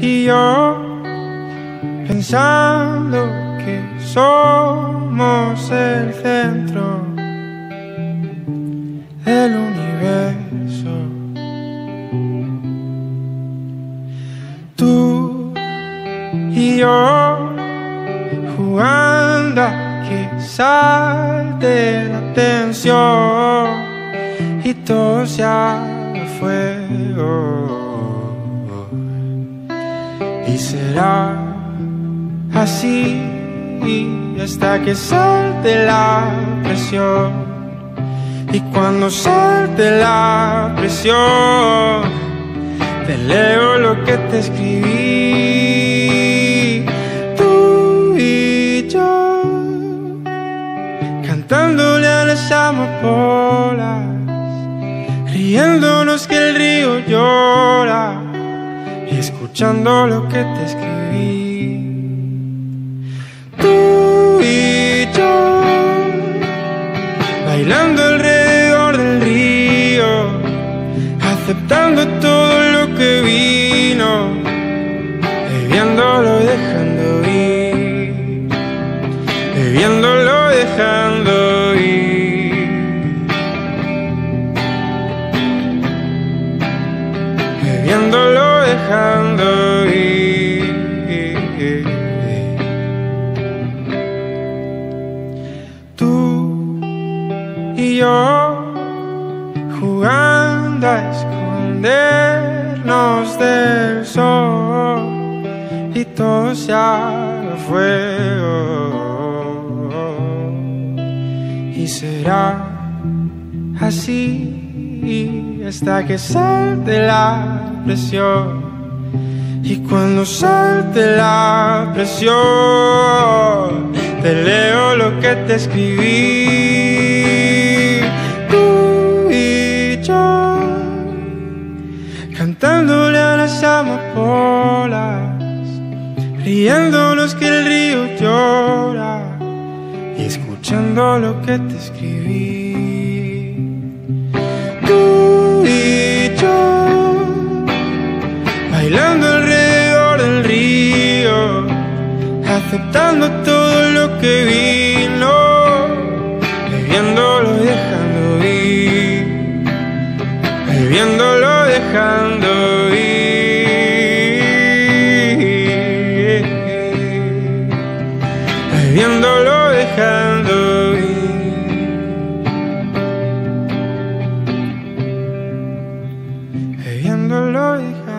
y yo pensando que somos el centro del universo. Tú y yo jugando a que salte la tensión y todo se haga fuego. Y será así hasta que salte la presión. Y cuando salte la presión, te leo lo que te escribí. Tú y yo cantándole a las amapolas, riéndonos que el río llora y escuchando lo que te escribí. Tú y yo bailando alrededor del río, aceptando todo lo que vino, bebiéndolo, dejando ir, bebiéndolo, dejando ir, bebiéndolo, dejando ir. Tú y yo jugando a escondernos del sol y todo se haga fuego. Y será así hasta que salte la presión. Y cuando salte la presión, te leo lo que te escribí. Tú y yo cantándole a las amapolas, riéndonos que el río llora y escuchando lo que te escribí. Tú y yo bailando alrededor del río, aceptando todo lo que vino, bebiéndolo, dejando ir, bebiéndolo, dejando ir, bebiéndolo, dejando ir, bebiéndolo, dejando ir.